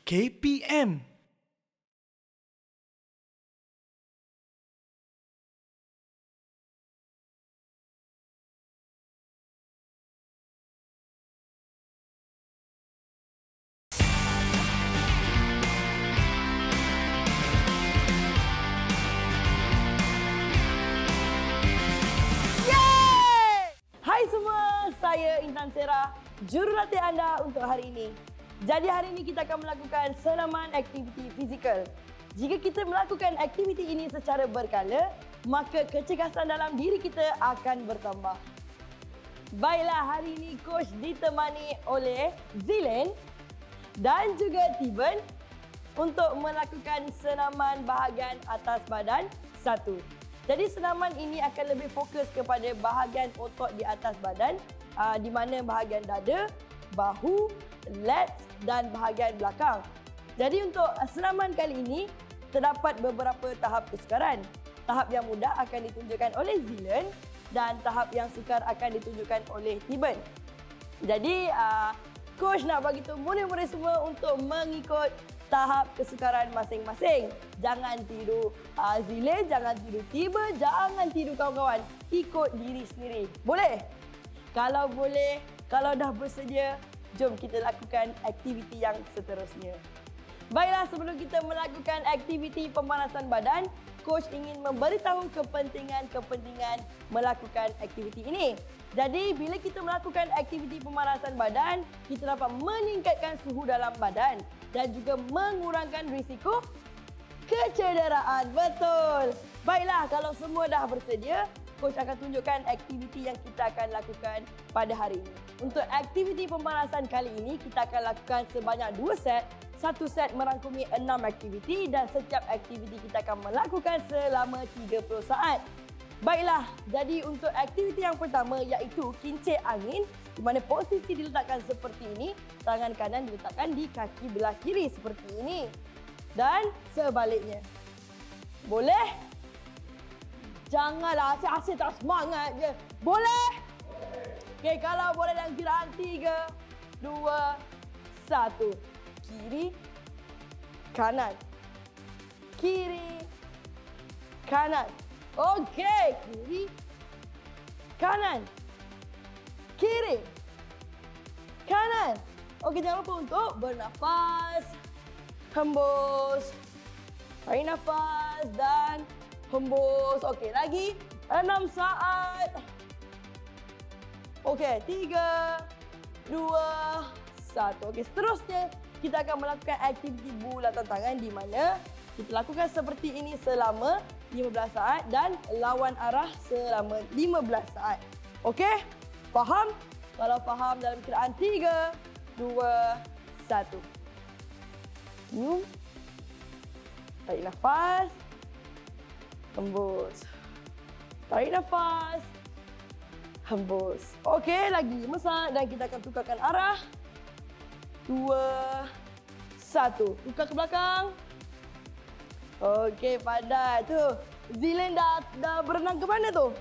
KPM. Hai semua, saya Intan Sera, jurulatih anda untuk hari ini. Jadi hari ini kita akan melakukan senaman aktiviti fizikal. Jika kita melakukan aktiviti ini secara berkala, maka kecergasan dalam diri kita akan bertambah. Baiklah, hari ini coach ditemani oleh Zilen dan juga Tiben untuk melakukan senaman bahagian atas badan 1. Jadi senaman ini akan lebih fokus kepada bahagian otot di atas badan, di mana bahagian dada, bahu, lats dan bahagian belakang. Jadi untuk senaman kali ini terdapat beberapa tahap kesukaran. Tahap yang mudah akan ditunjukkan oleh Zilen dan tahap yang sukar akan ditunjukkan oleh Tiben. Jadi coach nak bagi tahu murid-murid semua untuk mengikut tahap kesukaran masing-masing. Jangan tiru Zilen, jangan tiru Tiben, jangan tiru kawan-kawan. Ikut diri sendiri. Boleh? Kalau boleh, kalau dah bersedia, jom kita lakukan aktiviti yang seterusnya. Baiklah, sebelum kita melakukan aktiviti pemanasan badan, coach ingin memberitahu kepentingan melakukan aktiviti ini. Jadi, bila kita melakukan aktiviti pemanasan badan, kita dapat meningkatkan suhu dalam badan dan juga mengurangkan risiko kecederaan. Betul. Baiklah, kalau semua dah bersedia, coach akan tunjukkan aktiviti yang kita akan lakukan pada hari ini. Untuk aktiviti pemanasan kali ini, kita akan lakukan sebanyak 2 set. Satu set merangkumi 6 aktiviti dan setiap aktiviti kita akan melakukan selama 30 saat. Baiklah, jadi untuk aktiviti yang pertama iaitu kincir angin, di mana posisi diletakkan seperti ini, tangan kanan diletakkan di kaki belah kiri seperti ini. Dan sebaliknya. Boleh? Janganlah asyik-asyik tak semangat je. Boleh? Okey, kalau boleh dalam kiraan 3, 2, 1. Kiri, kanan. Kiri, kanan. Okey, kiri, kanan. Kiri, kanan. Okey, jangan lupa untuk bernafas. Hembus. Tarik nafas dan hembus. Okey, lagi 6 saat. Okey, 3, 2, 1. Okey, seterusnya kita akan melakukan aktiviti bulatan tangan di mana kita lakukan seperti ini selama 15 saat dan lawan arah selama 15 saat. Okey? Faham? Kalau faham dalam kiraan 3, 2, 1. Senyum. Tarik nafas. Hembus. Tarik nafas. Hembus. Okey, lagi 5 saat dan kita akan tukarkan arah. 2, 1. Tukar ke belakang. Okey, pandai tu. Zilen dah berenang ke mana tu?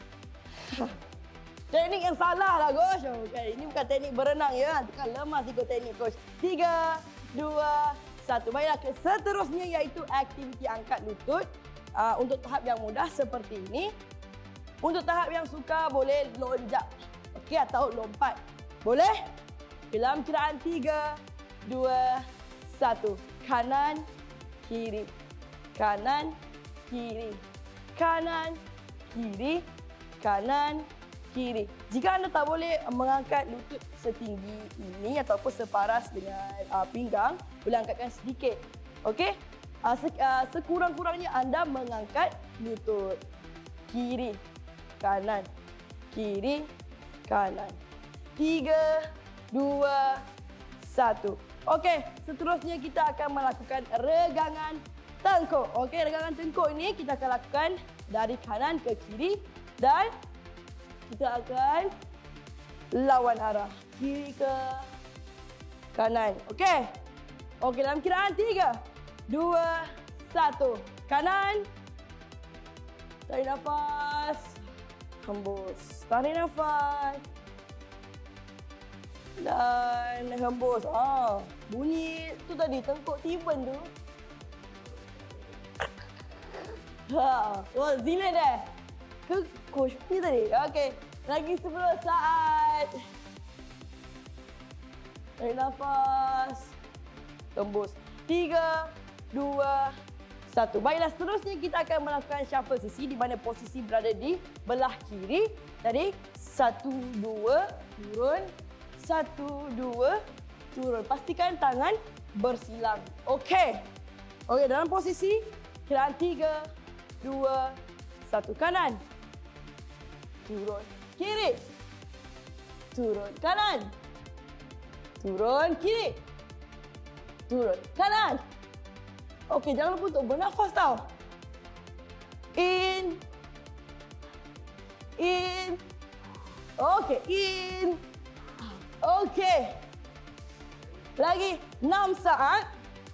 Teknik yang salah lah, coach. Okay, ini bukan teknik berenang ya. Kan lemas ikut teknik, coach. 3, 2, 1. Baiklah, seterusnya iaitu aktiviti angkat lutut. Untuk tahap yang mudah seperti ini. Untuk tahap yang sukar boleh lonjak. Okey, atau lompat. Boleh? Dalam kiraan 3, 2, 1. Kanan, kiri. Kanan, kiri. Kanan, kiri. Kanan, kiri. Jika anda tak boleh mengangkat lutut setinggi ini ataupun separas dengan pinggang, boleh angkatkan sedikit. Okey? Sekurang-kurangnya anda mengangkat lutut. Kiri, kanan. Kiri, kanan. 3, 2, 1. Okey, seterusnya kita akan melakukan regangan tengkuk. Okey, regangan tengkuk ini kita akan lakukan dari kanan ke kiri dan kita akan lawan arah. Kiri ke kanan. Okey. Okey, dalam kiraan 3, 2, 1. Kanan. Tarik nafas. Hembus. Tarik nafas. Dan hembus. Bunyi tu tadi, tengkuk Tiben tu. Ha, oh Zina dah. Ke coach ni tadi. Okey, lagi 10 saat. Tarik nafas. Tembus. 3, 2, 1. Baiklah, seterusnya kita akan melakukan shuffle sisi di mana posisi berada di belah kiri. Tadi 1, 2, turun. 1, 2, turun. Pastikan tangan bersilang. Okey. Okey, dalam posisi kiraan 3, 2, 1. Kanan. Turun. Kiri. Turun. Kanan. Turun. Kiri. Turun. Kanan. Okey, jangan lupa untuk bernafas tau. In. In. Okey, in. Okey. Lagi 6 saat.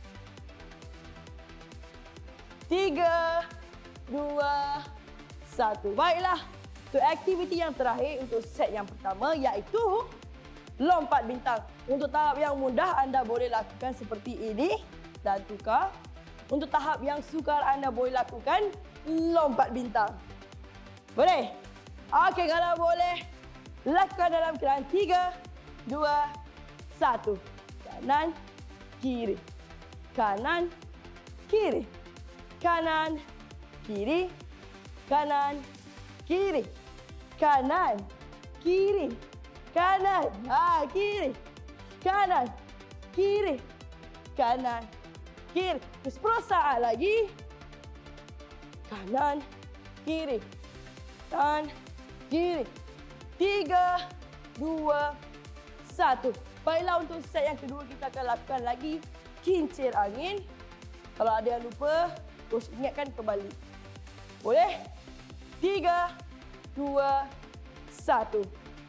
3, 2, 1. Baiklah. Untuk aktiviti yang terakhir untuk set yang pertama iaitu lompat bintang. Untuk tahap yang mudah anda boleh lakukan seperti ini dan tukar. Untuk tahap yang sukar anda boleh lakukan lompat bintang. Boleh? Okey, kalau boleh lakukan dalam kiraan 3, 2, 1. Kanan, kiri. Kanan, kiri. Kanan, kiri. Kanan, kiri. Kanan, kiri. Kanan, kiri. Kanan, kiri. Kanan, kiri. 10 saat lagi. Kanan, kiri. Kanan, kiri. 3, 2, 1. Baiklah, untuk set yang kedua kita akan lakukan lagi kincir angin. Kalau ada yang lupa, terus ingatkan kembali. Boleh? 3, 2, 1.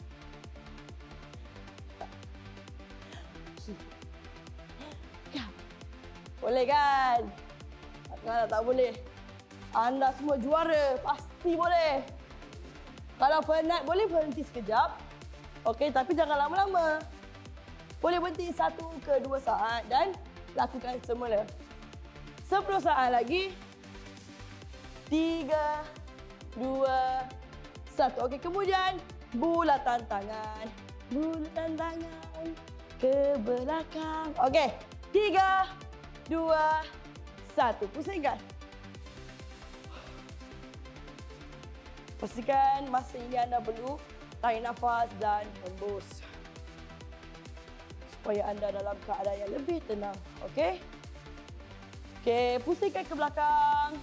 Boleh kan? Kalau tak boleh, anda semua juara. Pasti boleh. Kalau penat, boleh berhenti sekejap. Okey, tapi jangan lama-lama. Boleh berhenti 1 ke 2 saat dan lakukan semula. 10 saat lagi. 3, 2, 1. Okey, kemudian bulatan tangan. Bulatan tangan ke belakang. Okey, 3, 2, 1. Pusingkan. Pastikan masa ini anda perlu tarik nafas dan hembus. Supaya anda dalam keadaan yang lebih tenang. Okey? Okey, pusingkan ke belakang.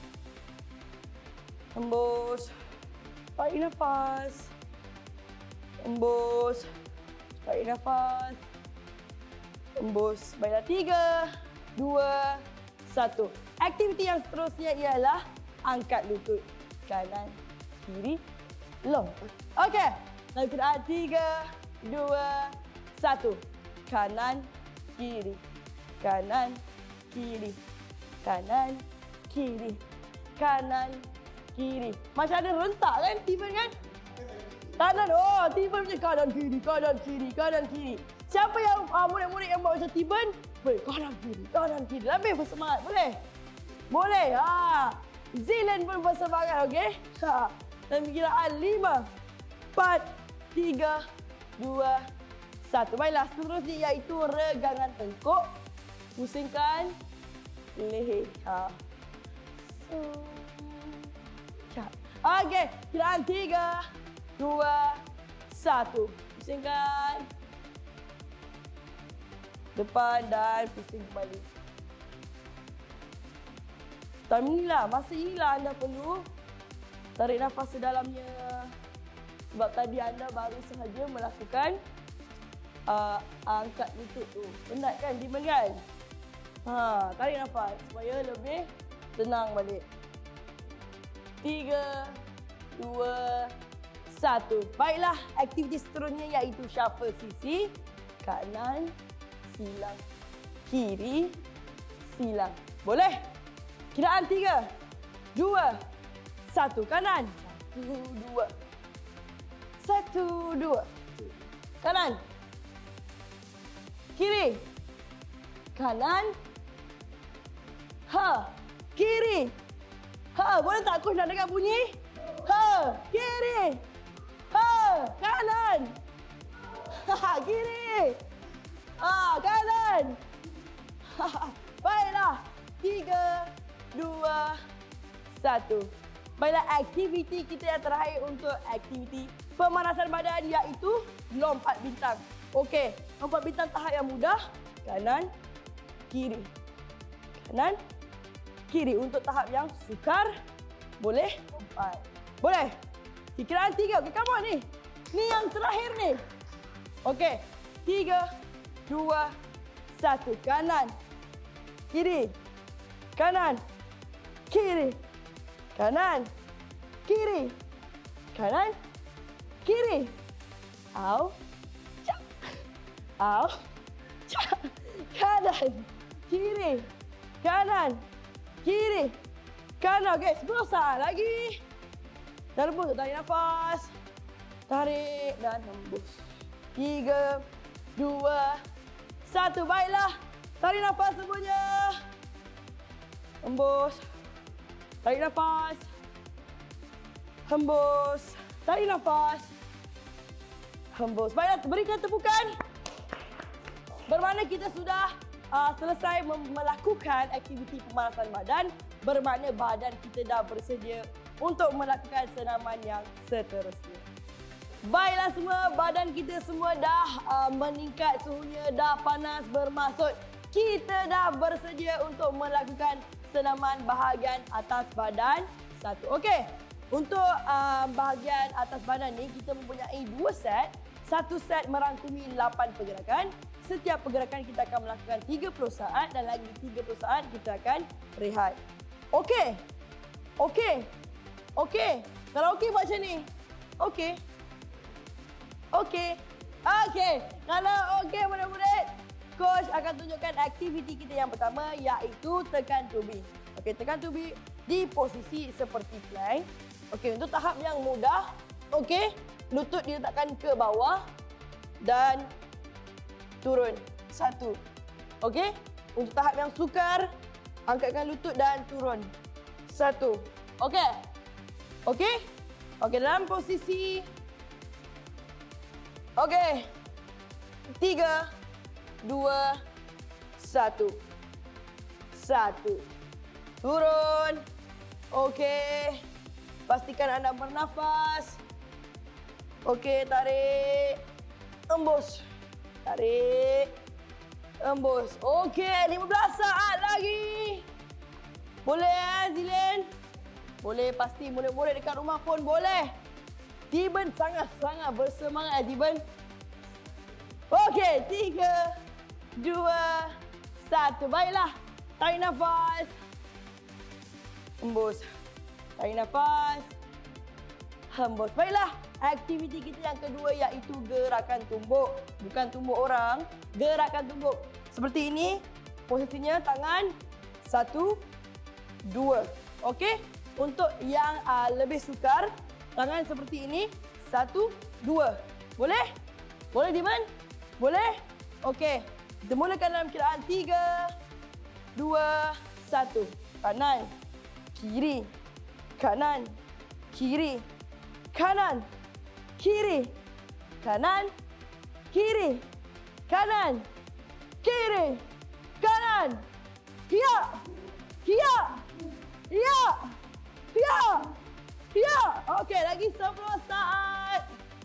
Hembus. Tarik nafas. Hembus. Tarik nafas. Hembus. Baiklah, 3, 2, 1. Aktiviti yang seterusnya ialah angkat lutut. Kanan, kiri, lompat. Okey. Dalam keadaan 3, 2, 1. Kanan, kiri. Kanan, kiri. Kanan, kiri. Kanan, kiri. Macam ada rentak kan, Tiben kan? Kanan, oh, Tiben macam kanan, kiri, kanan, kiri, kanan, kiri. Siapa yang murid-murid yang buat macam Tiben? Boleh, kanan, kiri. Lebih bersemangat, boleh? Boleh, Zilan pun bersemangat, okey? Dalam kiraan 5, 4, 3, 2, 1. Baiklah, seterusnya iaitu regangan tengkuk. Pusingkan leher. Okey, kiraan 3, 2, 1. Pusingkan depan dan pusing kembali. Time inilah, masa inilah anda perlu tarik nafas sedalamnya. Sebab tadi anda baru sahaja melakukan angkat lutut tu. Penat kan, Diman kan? Tarik nafas supaya lebih tenang balik. 3, 2, 1. Baiklah, aktiviti seterusnya iaitu shuffle sisi. Kanan, silang. Kiri, silang. Boleh? Kiraan 3, 2, 1. Kanan. 1, 2. 1, 2. Kanan. Kiri. kanan. Ha, kiri. Ha, boleh tak coach nak dengar bunyi? Ha, kiri. Ha, kanan. Ha, kiri. Ha, kanan. Ha, baiklah. 3, 2, 1. Baiklah, aktiviti kita yang terakhir untuk aktiviti pemanasan badan iaitu lompat bintang. Okey, lompat bintang tahap yang mudah. Kanan, kiri. Kanan, kiri. Untuk tahap yang sukar, boleh lompat. Boleh? Kiraan 3. Okey, come on ni. Ni yang terakhir ni. Okey, 3, 2, 1. Kanan, kiri. Kanan, kiri. Kanan, kiri. Kanan, kiri. Au. Cap. Au. Cap. Kanan, kiri. Kanan, kiri. Kanan. Okey, 10 saat lagi. Dan hembus, tarik nafas. Tarik dan hembus. 3, 2, 1. Baiklah. Tarik nafas semuanya. Hembus. Tarik nafas. Hembus. Tarik nafas. Hembus. Baiklah, berikan tepukan. Bermakna kita sudah selesai melakukan aktiviti pemanasan badan. Bermakna badan kita dah bersedia untuk melakukan senaman yang seterusnya. Baiklah semua, badan kita semua dah meningkat suhunya, dah panas, bermaksud kita dah bersedia untuk melakukan senaman bahagian atas badan 1. Okey, untuk bahagian atas badan ni kita mempunyai 2 set. 1 set merangkumi 8 pergerakan. Setiap pergerakan kita akan melakukan 30 saat dan lagi 30 saat kita akan rehat. Okey. Okey. Okey. Kalau okey buat macam ni. Okey. Okey. Okey. Kalau okey murid-murid, coach akan tunjukkan aktiviti kita yang pertama iaitu tekan tubi. Okey, tekan tubi di posisi seperti plank. Okey, untuk tahap yang mudah, okey, lutut diletakkan ke bawah dan turun. 1. Okey, untuk tahap yang sukar, angkatkan lutut dan turun. 1. Okey. Okey. Okey, dalam posisi. Okey. 3, 2, 1. 1. Turun. Okey. Pastikan anda bernafas. Okey, tarik. Embus. Tarik. Embus. Okey, 15 saat lagi. Boleh Zilin? Boleh, pasti murid-murid dekat rumah pun boleh. Tiben sangat-sangat bersemangat Tiben. Okey, 3, 2, 1. Baiklah. Tarik nafas. Hembus. Tarik nafas. Hembus. Baiklah. Aktiviti kita yang kedua iaitu gerakan tumbuk. Bukan tumbuk orang. Gerakan tumbuk. Seperti ini. Posisinya tangan. 1, 2. Okey. Untuk yang lebih sukar. Tangan seperti ini. 1, 2. Boleh? Boleh Diman? Boleh? Okey. Kita mulakan dalam kiraan 3, 2, 1. Kanan. Kiri. Kanan. Kiri. Kanan. Kiri. Kanan. Kiri. Kanan. Kiri. Kanan. Kia. Kia. Ya. Ya. Ya. Okey, lagi 10 saat.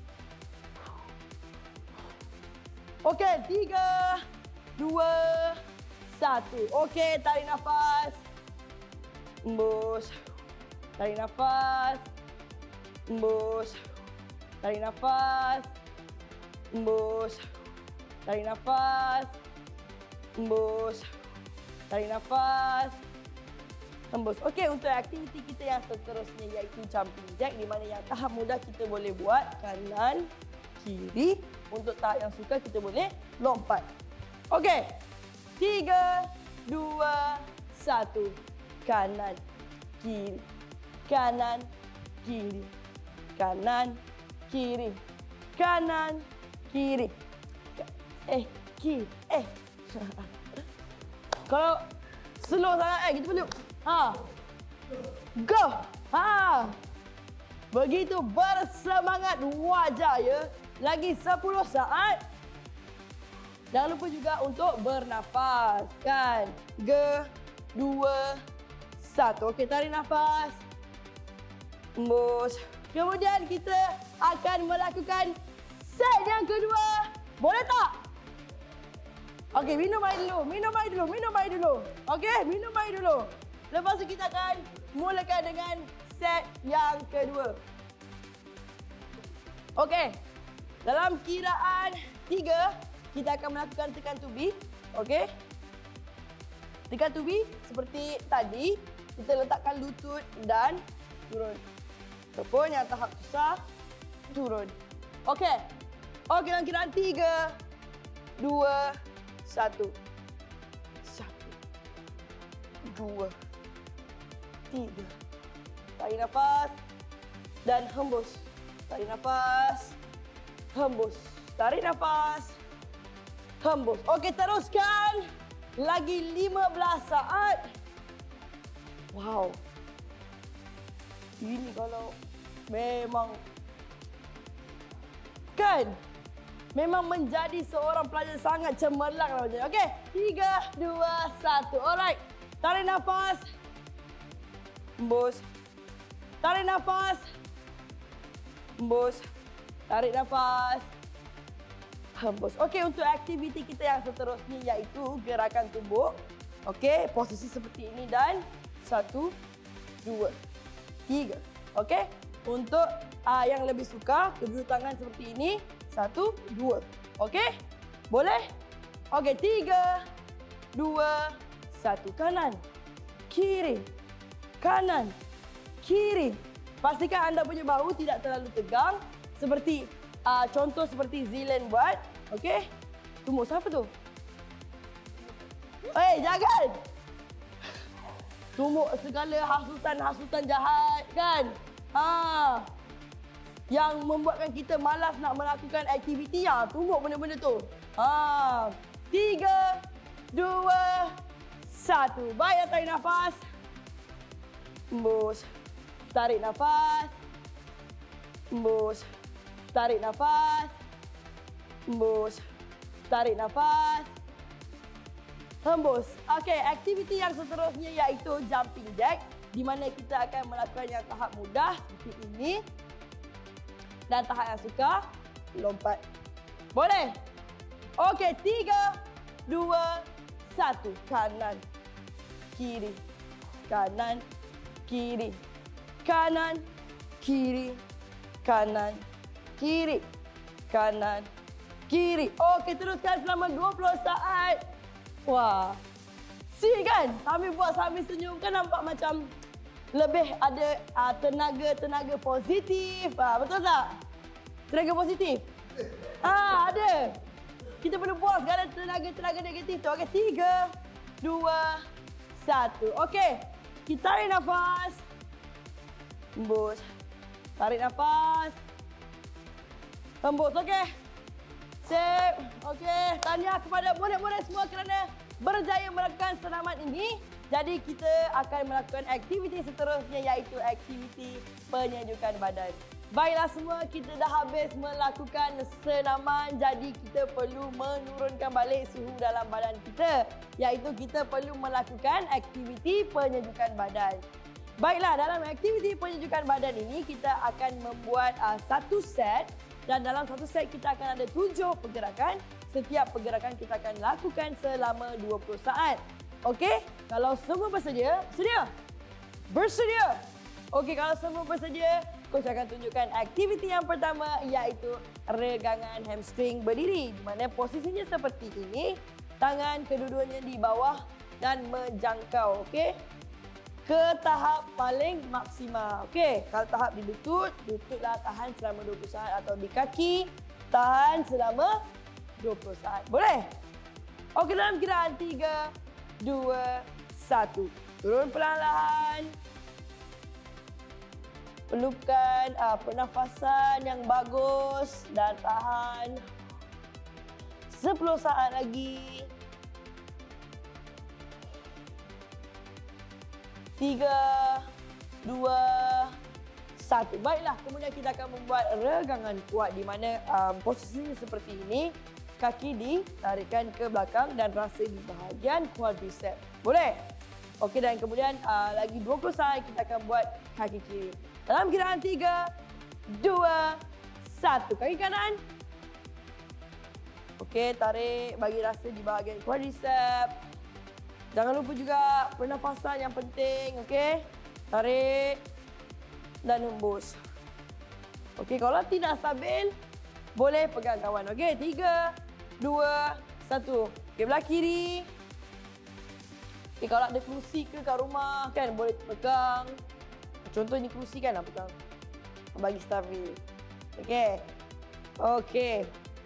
Okey, 3, 2, 1. Okey, tarik nafas. Hembus. Tarik nafas. Hembus. Tarik nafas. Hembus. Tarik nafas. Hembus. Tarik nafas. Hembus. Okey, untuk aktiviti kita yang seterusnya iaitu jumping jack, di mana yang tahap mudah kita boleh buat kanan, kiri. Untuk tahap yang sukar kita boleh lompat. Okey. 3, 2, 1. Kanan, kiri. Kanan, kiri. Kanan, kiri. Kanan, kiri. Kiri. Kalau slow sangat kita perlu. Go. Begitu bersemangat wajar ya. Lagi 10 saat. Jangan lupa juga untuk bernafas kan. 3, 2, 1. Okey, tarik nafas. Hembus. Kemudian kita akan melakukan set yang kedua. Boleh tak? Okey, minum air dulu. Okey, minum air dulu. Lepas tu kita akan mulakan dengan set yang kedua. Okey. Dalam kiraan 3, kita akan melakukan tekan tubi. Okey. Tekan tubi seperti tadi, kita letakkan lutut dan turun. Ataupun yang tahap susah, turun. Okey. Okey, dalam kiraan 3, 2, 1. 1, 2, 3. Tarik nafas dan hembus. Tarik nafas, hembus. Tarik nafas, hembus. Okey, teruskan. Lagi 15 saat. Wow. Ini kalau memang kan memang menjadi seorang pelajar sangat cemerlang macam ni. Okey, 3, 2, 1. Alright. Tarik nafas. Hembus. Tarik nafas. Hembus. Tarik nafas. Hembus. Okey, untuk aktiviti kita yang seterusnya iaitu gerakan tubuh. Okey, posisi seperti ini dan 1, 2, 3. Okey, untuk yang lebih suka kedua tangan seperti ini. 1, 2. Okey? Boleh? Okey, 3, 2, 1. Kanan, kiri, kanan, kiri. Pastikan anda punya bahu tidak terlalu tegang. Seperti contoh seperti Zilan buat. Okey? Tunggu, siapa tu? Jangan! Tumbuk segala hasutan-hasutan jahat kan? Yang membuatkan kita malas nak melakukan aktiviti yang tumbuk benda-benda tu. 3, 2, 1. Baik, tarik nafas. Hembus. Tarik nafas. Hembus. Tarik nafas. Hembus. Tarik nafas. Hembus. Okey, aktiviti yang seterusnya iaitu jumping jack, di mana kita akan melakukan yang tahap mudah seperti ini dan tahap yang sukar lompat. Boleh? Okey, 3, 2, 1. Kanan, kiri, kanan, kiri, kanan, kiri, kanan, kiri, kanan, kiri. Okey, teruskan selama 20 saat. Wah, see kan? Sambil buat sambil senyum kan nampak macam lebih ada tenaga positif. Betul tak? Tenaga positif? Ada. Kita perlu buang segala tenaga negatif tu. Okey, 3, 2, 1. Okey, kita tarik nafas. Hembus. Tarik nafas. Hembus, okey. Sip. Okey, tahniah kepada murid-murid semua kerana berjaya melakukan senaman ini. Jadi kita akan melakukan aktiviti seterusnya iaitu aktiviti penyejukan badan. Baiklah semua, kita dah habis melakukan senaman. Jadi kita perlu menurunkan balik suhu dalam badan kita. Iaitu kita perlu melakukan aktiviti penyejukan badan. Baiklah, dalam aktiviti penyejukan badan ini kita akan membuat satu set. Dan dalam satu set kita akan ada 7 pergerakan. Setiap pergerakan kita akan lakukan selama 20 saat. Okey? Kalau semua bersedia, sedia? Bersedia? Okey, kalau semua bersedia, coach akan tunjukkan aktiviti yang pertama iaitu regangan hamstring berdiri. Di mana posisinya seperti ini. Tangan kedua-duanya di bawah dan menjangkau. Okey? Ke tahap paling maksimal. Okey, kalau tahap di lutut, lututlah tahan selama 20 saat atau di kaki, tahan selama 20 saat. Boleh? Okey, dalam kiraan 3, 2, 1. Turun perlahan-lahan. Perlukan pernafasan yang bagus dan tahan 10 saat lagi. 3, 2, 1. Baiklah, kemudian kita akan membuat regangan kuat di mana posisinya seperti ini. Kaki ditarikkan ke belakang dan rasa di bahagian quadricep. Boleh? Okey, dan kemudian lagi 20 saat kita akan buat kaki kiri. Dalam kiraan 3, 2, 1. Kaki kanan. Okey, tarik bagi rasa di bahagian quadricep. Jangan lupa juga pernafasan yang penting. Okey, tarik dan hembus. Okey, kalau tidak stabil, boleh pegang kawan. Okey, 3, 2, 1. Okey, belah kiri. Okey, kalau ada kerusi ke kat rumah kan, boleh pegang. Contoh ni kerusi kan, pegang. Bagi stabil. Okey. Okey.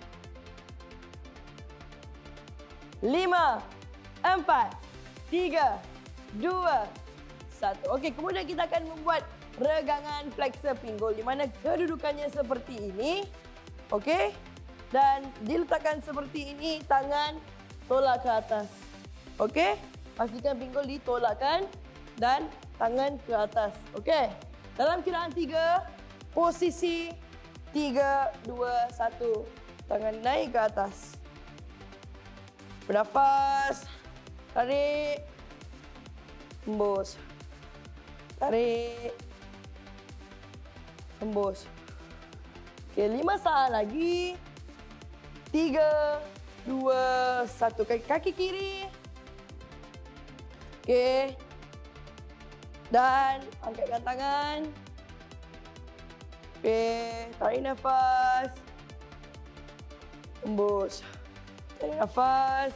5, 4, 3, 2, 1. Okey, kemudian kita akan membuat regangan flexor pinggul di mana kedudukannya seperti ini. Okey. Dan diletakkan seperti ini, tangan tolak ke atas. Okey. Pastikan pinggul ditolakkan dan tangan ke atas. Okey. Dalam kiraan 3, posisi 3, 2, 1. Tangan naik ke atas. Bernafas. Tarik. Hembus. Tarik. Hembus. Okey, 5 saat lagi. 3, 2, 1. Kaki kiri. Okey. Dan angkatkan tangan. Okey, tarik nafas. Hembus. Tarik nafas.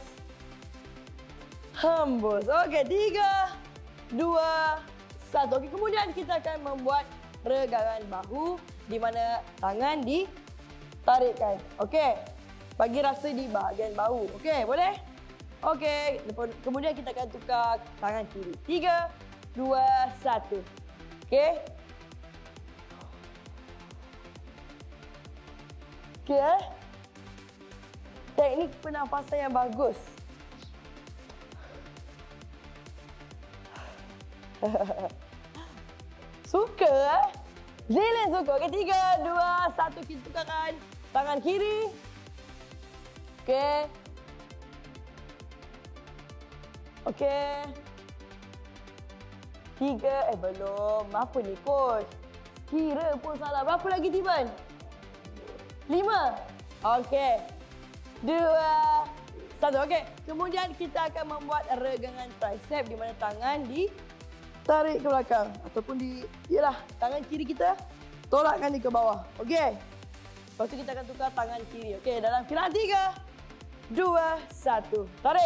Hembus. Okey, 3, 2, 1. Okey, kemudian kita akan membuat regangan bahu di mana tangan ditarikkan. Okey. Bagi rasa di bahagian bahu. Okey, boleh? Okey, kemudian kita akan tukar tangan kiri. 3, 2, 1. Okey. Okey. Teknik pernafasan yang bagus. Suka Zilin suka. Okey, 3, 2, 1. Kita tukarkan tangan kiri. Okey. Okey. 3, belum. Apa ni coach? Kira pun salah. Berapa lagi Tiban? 5. Okey. 2, 1. Okey. Kemudian kita akan membuat regangan tricep di mana tangan ditarik ke belakang ataupun tangan kiri kita tolakkan dia ke bawah. Okey. Lepas tu kita akan tukar tangan kiri. Okey, dalam kiraan 3, 2, 1. Tarik.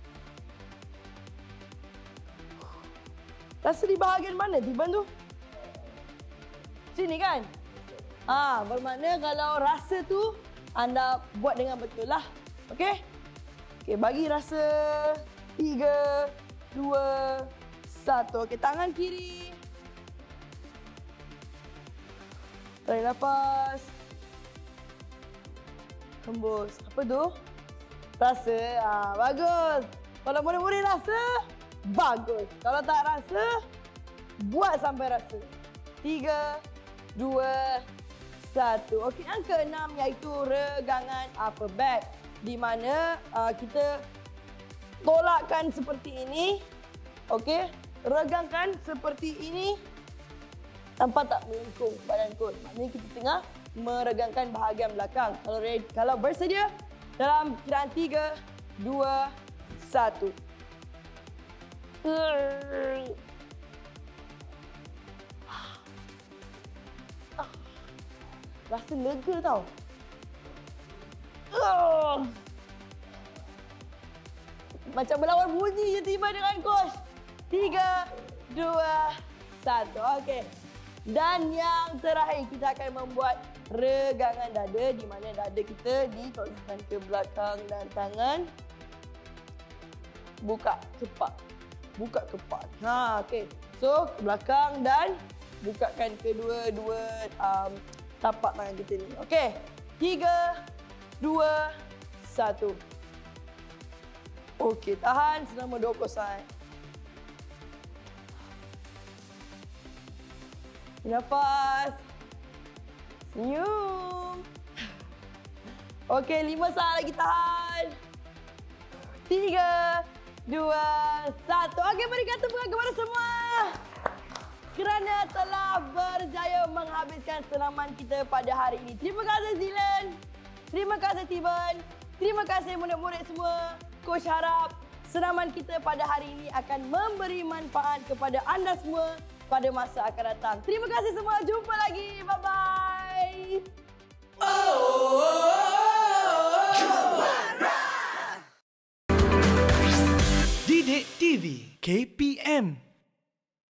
Rasa di bahagian mana Tiban tu? Sini kan? Bermakna kalau rasa tu anda buat dengan betul lah. Okey? Okey, bagi rasa 3, 2, 1. Okey, tangan kiri. Tarik nafas. Hembus. Apa tu? Rasa. Bagus. Kalau boleh-boleh rasa, bagus. Kalau tak rasa, buat sampai rasa. 3, 2, 1. Okey, yang ke-6 iaitu regangan upper back. Di mana kita tolakkan seperti ini. Okey, regangkan seperti ini. Nampak tak melengkung badan kot? Maknanya kita tengah meregangkan bahagian belakang. Kalau bersedia, dalam kiraan 3, 2, 1. Rasa lega tau. Macam berlawan bunyi je tiba dengan coach. 3, 2, 1. Okey. Dan yang terakhir kita akan membuat regangan dada di mana dada kita ditolakkan ke belakang dan tangan buka kepak. Buka kepak. Okey. So, ke belakang dan bukakan kedua-dua tapak tangan kita ni. Okey. 3, 2, 1. Okey, tahan selama 20 saat. Nafas. Senyum. Okey, 5 saat lagi tahan. 3, 2, 1. Okey, berikan tepukan kepada semua. Kerana telah berjaya menghabiskan senaman kita pada hari ini. Terima kasih Zilan. Terima kasih Tiban. Terima kasih murid-murid semua. Coach harap senaman kita pada hari ini akan memberi manfaat kepada anda semua pada masa akan datang. Terima kasih semua. Jumpa lagi. Bye-bye. Didik TV KPM